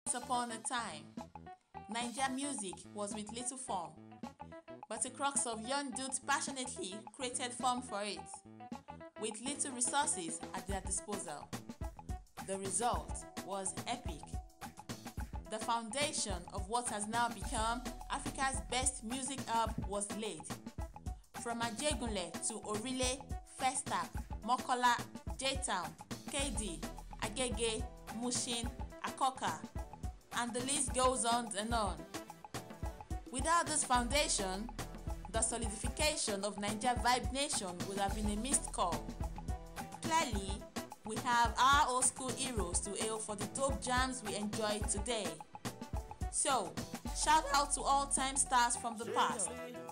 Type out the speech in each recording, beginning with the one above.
Once upon a time, Naija music was with little form, but a crux of young dudes passionately created form for it, with little resources at their disposal. The result was epic. The foundation of what has now become Africa's best music hub was laid. From Ajegunle to Orile, Festac, Mokola, J-Town, KD, Agege, Mushin, Akoka, and the list goes on and on. Without this foundation, the solidification of Naija Vibe Nation would have been a missed call. Clearly, we have our old school heroes to hail for the dope jams we enjoy today. So, shout out to all-time stars from the past.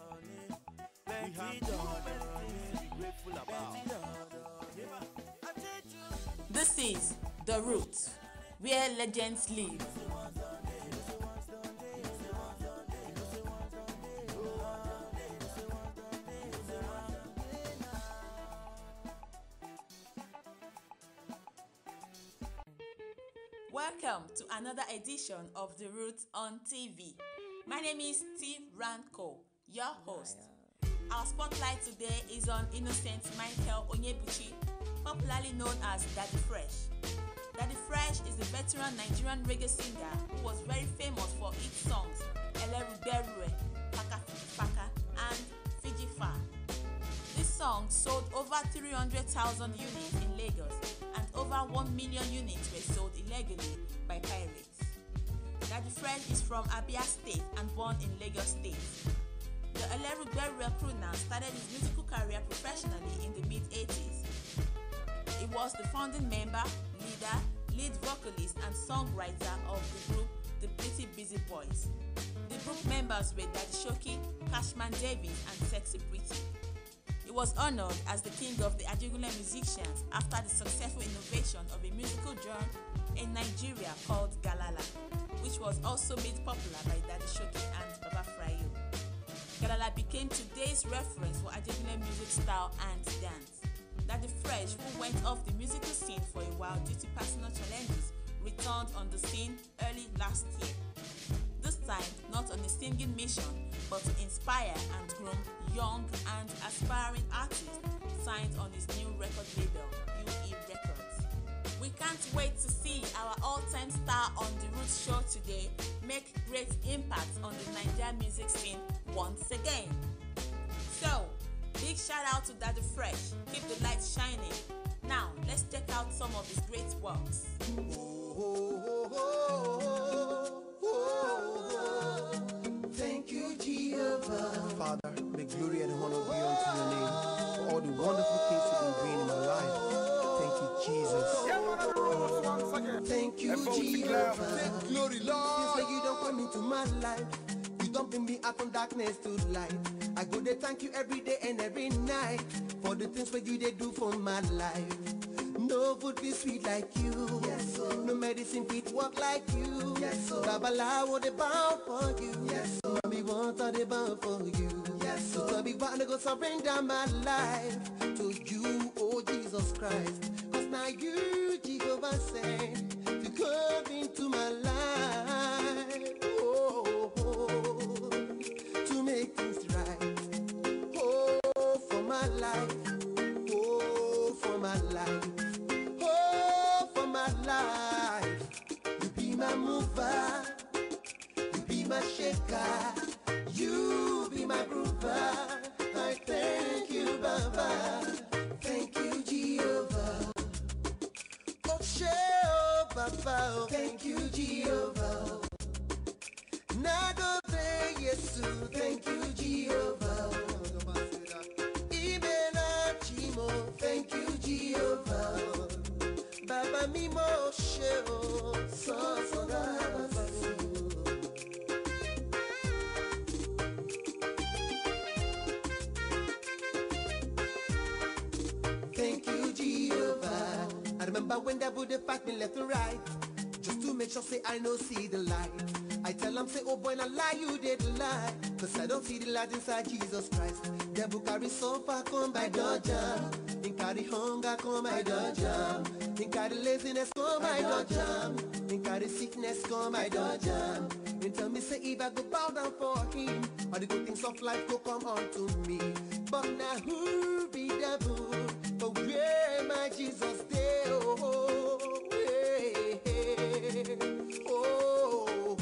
This is The Root, where legends live. Welcome to another edition of The Root on TV. My name is Steve Ranko, your host. Our spotlight today is on Innocent Michael Onyebuchi, popularly known as Daddy Fresh. Daddy Fresh is a veteran Nigerian reggae singer who was very famous for hit songs Eleru Berue, Paka Paka, and Fiji Fa. This song sold over 300,000 units in Lagos, and over 1 million units were sold illegally by pirates. Daddy Fresh is from Abia State and born in Lagos State. The Eleru Berue crew now started his musical career professionally in the mid-80s. He was the founding member, leader, lead vocalist and songwriter of the group The Pretty Busy Boys. The group members were Daddy Shoki, Cashman Davis and Sexy Pretty. He was honored as the king of the Ajegunle musicians after the successful innovation of a musical genre in Nigeria called Galala, which was also made popular by Daddy Shoki and Baba Frayo. Galala became today's reference for Ajegunle music style and dance. Daddy Fresh, who went off the musical scene for a while due to personal challenges, returned on the scene early last year. This time, not on a singing mission, but to inspire and groom young and aspiring artists signed on his new record label, UE Records. We can't wait to see our all-time star on The Root show today make great impact on the Nigerian music scene once again. So, big shout out to Daddy Fresh. Keep the lights shining. Now, let's check out some of his great works. Thank you, Jehovah. Father, may glory and honor be unto your name for all the wonderful things you've been doing in my life. Thank you, Jesus. Thank you, Jehovah. Take glory, Lord. Things that you don't come into my life. You don't bring me out from darkness to light. I go there, thank you every day and every night for the things that you they do for my life. No food be sweet like you. Yes, so. No medicine fit work like you. Yes, so. Babala what they bound for you. Yes, so. Me want all they bound for you. Yes, so. So me want to go surrender my life to you, oh Jesus Christ. Cause now you, Jehovah, sent to come into my life. Oh, oh, oh, to make things right. Oh, for my life. Oh, for my life. Life. You be my mover, you be my shaker, you be my prover. I thank you, Baba. Thank you, Jehovah. Oh, Baba. Oh, thank you, Jehovah. Nago de Yesu. Thank you, Jehovah. Ibena Chimo. Thank you, Jehovah. Baba mi moshe o so Thank you, Jehovah. I remember when the Buddha fight me left and right, just to make sure say I know see the light. I tell them say, oh boy, I lie, you did lie. Cause I don't see the light inside Jesus Christ. Devil carry suffer, come by dodger. He carry hunger, come by dodger. He carry laziness, come by dodger. He carry sickness, come by dodger. He tell me say, if I go bow down for him, all the good things of life go come unto me. But now who be devil? But where my Jesus stay? Oh, hey, hey, oh,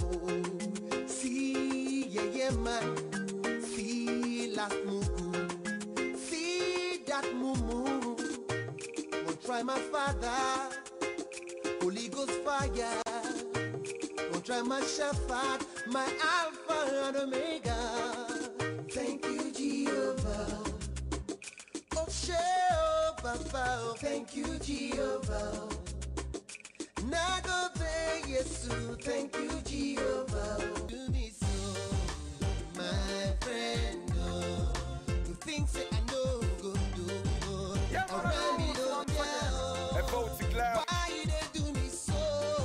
see, yeah, man, see last mumu, see that mumu. Won't try my Father, Holy Ghost fire. Won't try my Shepherd, my Alpha and Omega. Thank you, Jehovah. Oh, Jehovah, thank you, Jehovah. Nagove Yesu, thank you, Jehovah. Do me so, my friend. Oh, you think say I know go do. Yeah, around me don't tell. Why you they do me so,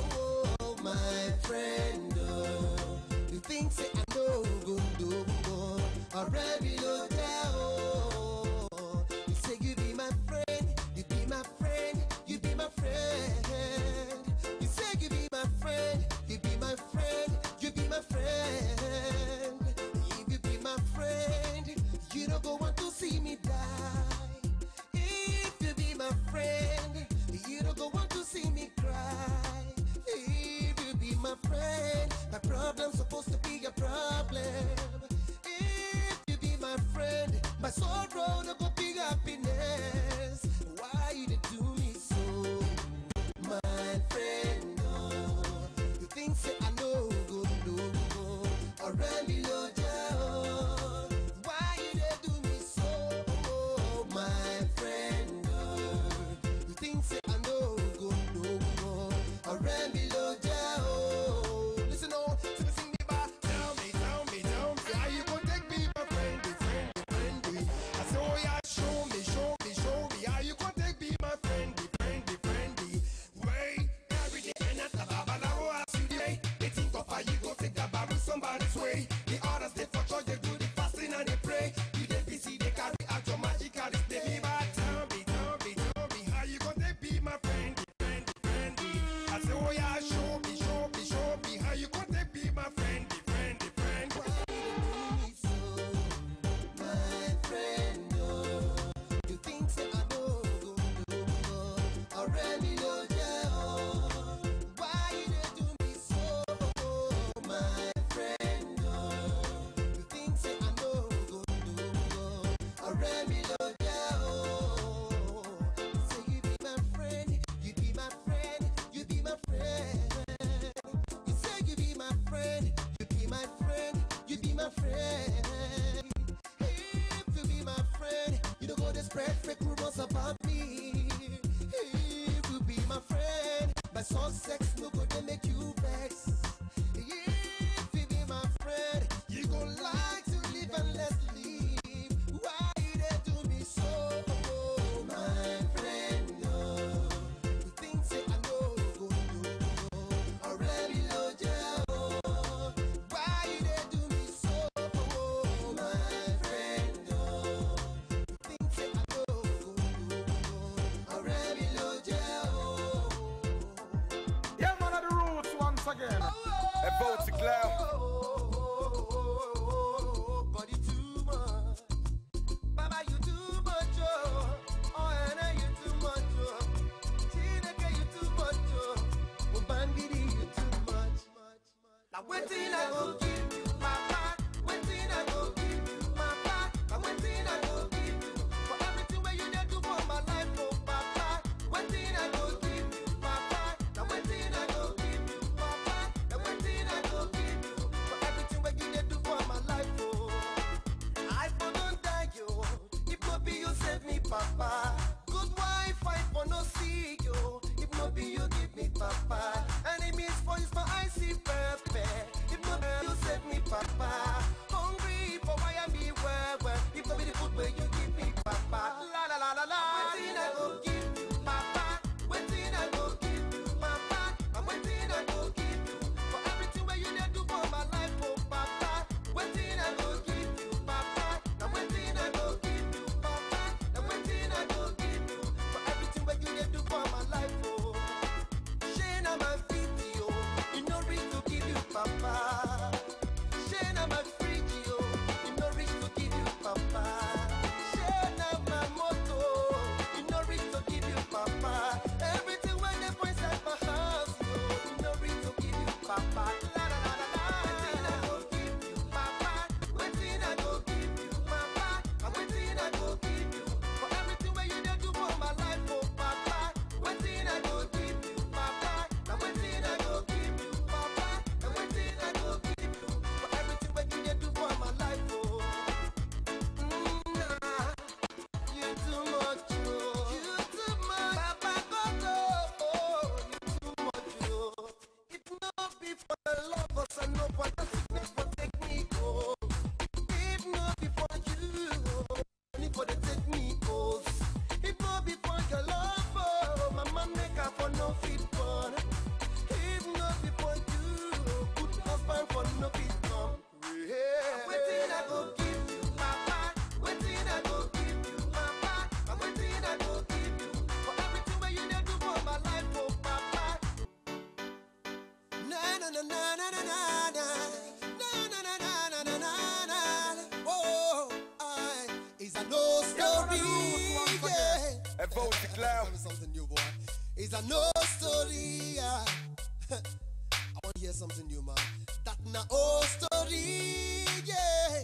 my friend? Oh, you think say I know go do. Around me don't tell. You say you be my friend, you be my friend, you be my friend. You say you be my friend, you be my friend, you be my friend. If you be my friend, you don't go want to see me die. If you be my friend, you don't go want to see me cry. If you be my friend, my problem's supposed to be your problem. If you be my friend, my sorrow no go be happiness. Why you dey do me so, my friend? Oh, you think say I know go do, already know jail. Why you dey do me so, my friend? Oh, you think say I know go do, already know jail. Listen on, sing me back. Tell me, how you gonna take me, my friend, friend? I say, oh yeah, show me, how you gonna take me, my friend, friend? Wait, every day and at the babalawo as you day. They think of how you go take the barrel somebody's way. The others they for church, they do the fasting and they pray. You they busy, they carry out your magical display. Me back, tell me, how you gonna take me, my friend, friend? I say, oh yeah, show me, how you gonna take me, my friend, friend? Why you do me so, my friend? Oh, you think say I know go do, already know jail. Why you dey do me so, my friend? Oh, you think say I know go do, already know jail. Say you be my friend, you be my friend, you be my friend. You say you be my friend, you be my friend, you be my friend. If you be my friend, you don't go to spread fake rumors about me. If you be my friend, my son sex no go to make you vex. If you be my friend, you gon' like to live and let's live. Why you dey do me so, my friend? Oh, you think say I know go do, already know jail. Why you dey do me so, my friend? Oh, you think say I know go do, already know jail. Yeah, man of the roots once again. About to cloud. Body too much, Baba you too much, oh, Anna you too much, Chineke you too much, Ubangidi you too much. Now waiting I go give you, Papa. Waiting I go give you, Papa. Now waiting I go give you for everything where you did do for my life, oh Papa. Waiting I go give you, Papa. Now waiting I go give you, Papa. Now waiting I go give you for na na na na na na na na na na na. Oh, it's a no story. Yeah. Evoke the cloud. Something new, boy. It's a no story. Yeah. I want to hear something new, man. That na old story. Yeah.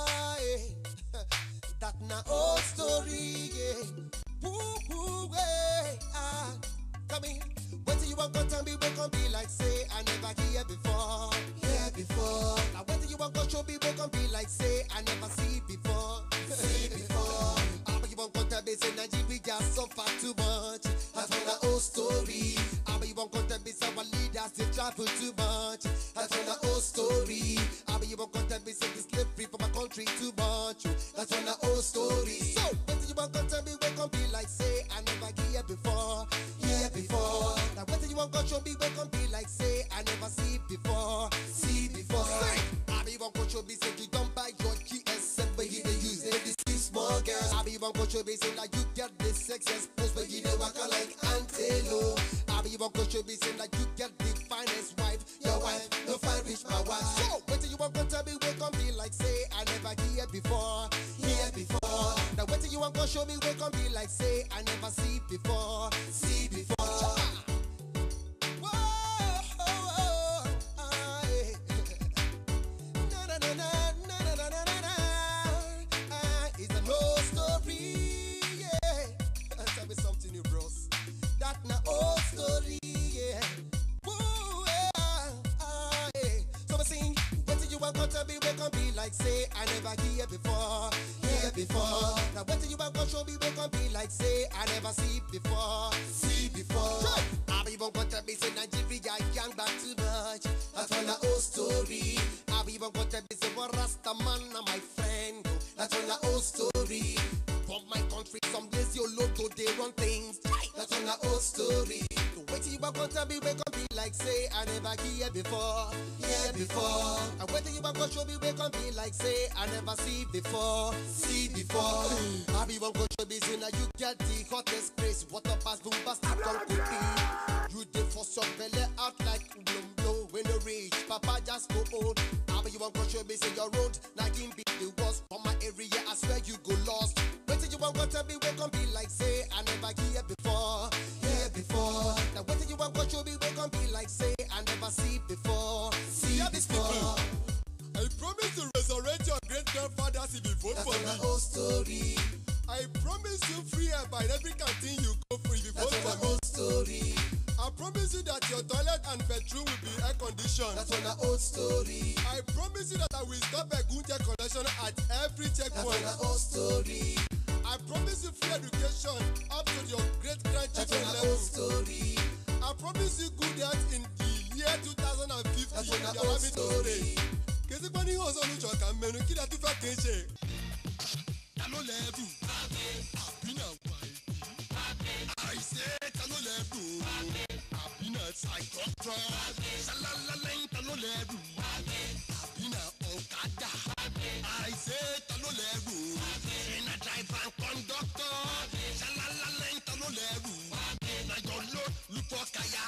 That na old story. Yeah. Woo woo way. Come in. Wait till you want to tell me we gon' be like say I never hear before. Hear before. Now wait till you want to show me we gon' be like say I never see before. See before. But you want to tell me say Nigeria suffer too much. That's when the old story. But you want to tell me say our leaders they travel too much. That's when the old story. But you want to tell me say the slavery for my country too much. That's when the old story. So wait till you want to tell me we gon' be like say I never hear before. Hear before. Now wait till you want to show me we gon' be like say I never see before. See before. I be want to show me say you don't buy your GSM but you dey use it. This is small girls. I be want to show me say that you get the sex exposed but you dey waka like antelope. I be want to show me say that you get the finest wife. Your wife no fine reach my wife. So wait till you want to tell me we gon' be like say I never hear before. Hear before. Now wait till you want to show me we gon' be like say I never see before. See before. Like say I never hear before, hear before. Now wait till you want to show me we gon' be like say I never see before, see before. I be even gonna tell me say Nigeria young back too much. That's when the old story. I be even gonna tell me say what Rasta man and my friend. That's when the old story. From my country, some lazy loco they run things. That's when the old story. So wait till you want to tell me we gon' be like say I never hear before, hear before. And wait till you want to show me we gon' be like say I never see before, see before. I be one go show me say now you get the hottest place. What up as boom bust it don't could be. You dey force your belly out like bloom blow when you reach. Papa just go old. I be one go show me say your road now can be the worst. From my area I swear you go lost. Wait till you want to tell me we gon' be like say I never hear before, hear before. Now wait till you want to show me we gon' be like say I never see before, see before. I promise to resurrect your great-grandfathers if you vote for me. That's the whole story. I promise you free and by every canteen you go free if you vote That's for the whole story. I promise you that your toilet and bedroom will be air-conditioned. That's the old story. I promise you that I will stop a good collection at every checkpoint. That's the old story. I promise you free education up to your great-grandchildren That's the level. old story. I promise you good health in the year 2050. That's You the allow old me to story. stay. Kesi kwani hoso nucho kamenu kila tu fa kenche. Tano level. Abina wai. I say tano level. Abina psychotron. Shalalala tano level. Abina okada. I say tano level. Ina driver and conductor. Shalalala tano level. Na your load look for kaya.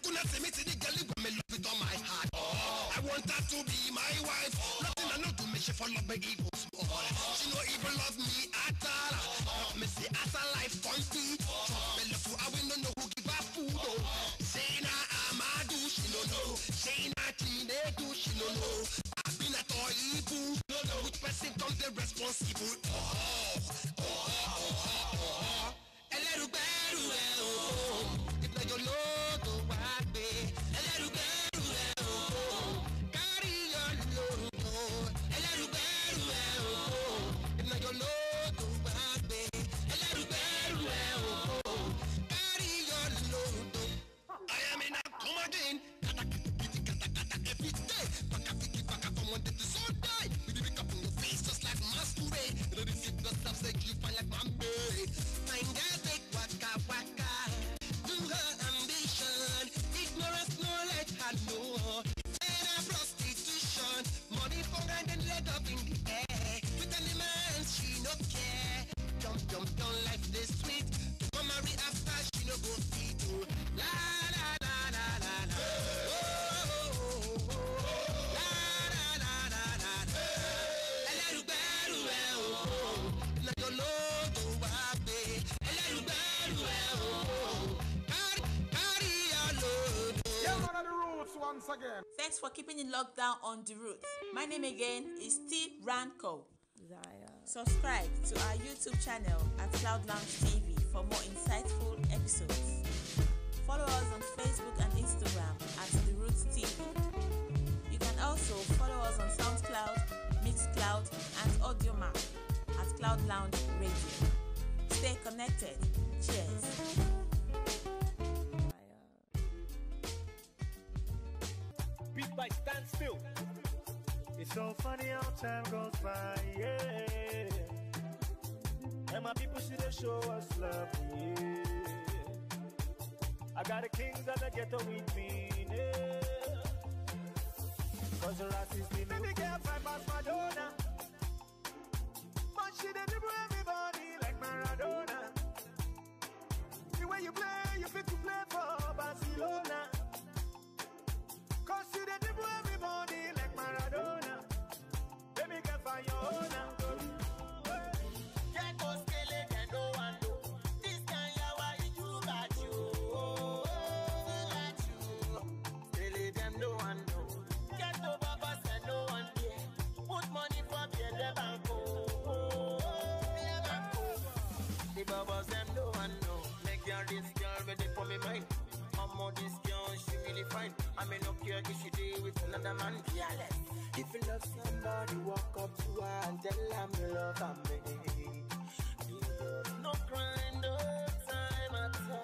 una see me see the girl when me love it on my heart. Oh, I want her to be my wife. Nothing I know to make she fall up my evil small. She no even love me at all. Me see as a life complete. Trust me love I will not know who give her food. Oh, say na Amadu, she no know. Say na Chinedu, she no know. I've been a toy evil. No know which person comes the responsible. A little better, if not your Lord, oh, why be? A little better, carry your load. A little better, if not your Lord, oh, why be? A little better, carry your load. I am in a come again. Every day, back from one day to Sunday. With the makeup on your face just like masquerade. You know the fit not stop, say you fine like my maid. Fine girl, take waka waka. Do her ambition. Ignorance, knowledge, I know. And a prostitution. Money for hand and leg up in the air. With any man, she no care. Jump, down life this sweet. Come marry after, she no go feed you. La la la la la la. Once again. Thanks for keeping it locked down on The Roots. My name again is Steve Ranko. Subscribe to our YouTube channel at Cloud Lounge TV for more insightful episodes. Follow us on Facebook and Instagram at The Roots TV. You can also follow us on SoundCloud, Mixcloud, and AudioMac at Cloud Lounge Radio. Stay connected. Cheers. Beat by Standstill. It's so funny how time goes by, yeah. And my people see they show us love, yeah. I got the kings of the ghetto with me, yeah. Cause the rest is the baby girl fight past Madonna. But she didn't do everybody like Maradona. The way you play, you fit to play for Barcelona. Cause you didn't do everybody like Maradona. Baby girl find your own. This girl, she really fine. I may not care if she deal with another man. Fearless. If you love somebody, walk up to her and tell her you love her, baby. No crying, no time at all.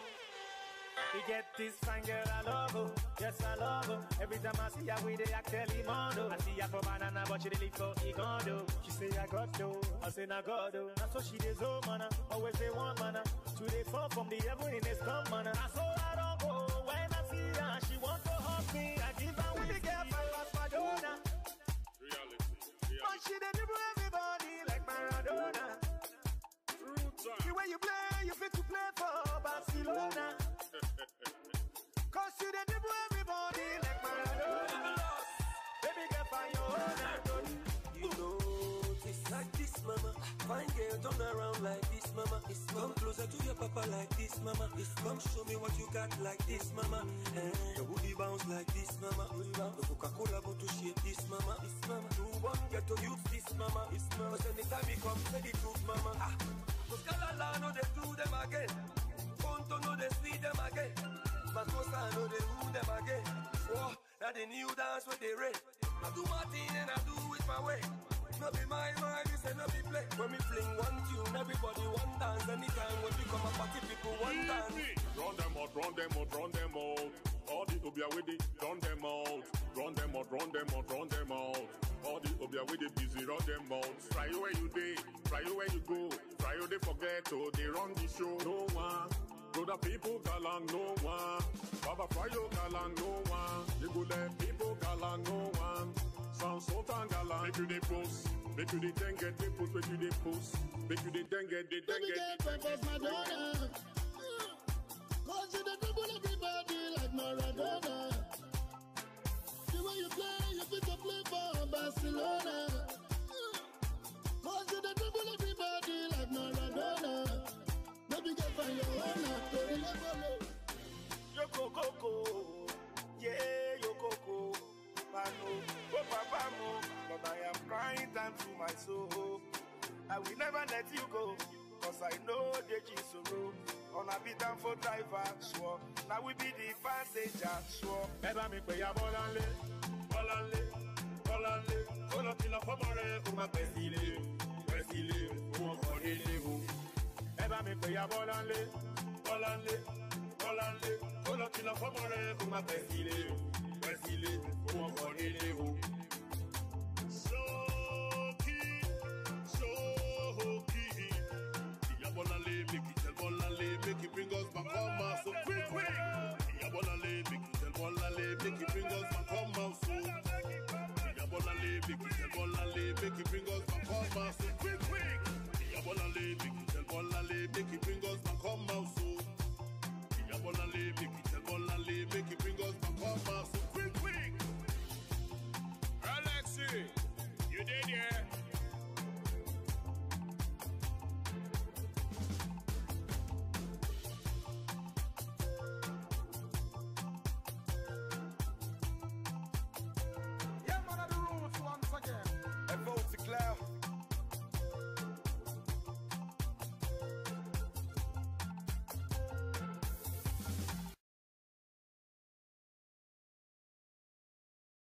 We get this fine girl, I love her. Yes, I love her. Every time I see her, we dey act Telimondo. I see her for banana, but she dey live for Igondo. She say I got dough, I say I got dough. That's what she dey so, man. Always say one, man. Today fall from the heaven in this come, man. I saw I don't go when I see her. She want to hug me. I give her with the girl fight past Madonna. Reality. But she dey dribble everybody like Maradona. The way you play, you fit to play for Barcelona. Cause you dey dribble everybody like Maradona. Baby girl find your own. You know it's like this, mama. Fine girl, turn around like this, mama. Come closer to your papa like this, mama. Come show me what you got like this, mama. The woody bounce like this, mama. The Coca-Cola bottle shape this, mama. You won't get to use this, mama. Cause anytime he comes, say the truth, mama. Cause Galala know they do them again. Ponto know they see them again. Mascosa know they do them again. Whoa, now the new dance with the red. I do my thing and I do it my way. No be my mind, this ain't no be play. When we fling one tune, everybody one dance. Anytime when we come a party, people one dance. Run them out, run them out, run them out. All the Obia with it, run them out. Run them out, run them out, run them out. All the Obia with it, busy, run them out. Fry you where you day, fry you where you go. Fry you they forget, oh, they run the show. No one. Brother people galang, no one. Baba fry you galang, no one. You go let people galang, no one. Sound so galang, make you they post. Make you the then get the post, make you the post. Make you the then get the then get the Madonna. Cause you the dribble everybody like Maradona. the time for driver, sure. Now we be the passenger, sure. Eba mi pe ya bolanle, bolanle, bolanle. Kolo kilo fomore, kuma pesile, pesile, kuma kodile hu. Eba mi pe ya bolanle, bolanle, bolanle. Kolo kilo fomore, kuma pesile, pesile, kuma kodile hu. Make it bring us back home, so quick, quick. Yabolale, make it tell Bolale, make it bring us back home, so. Yabolale, make it tell Bolale, make it bring us back home, so quick, quick. Yabolale, make it tell Bolale, make it bring us back home.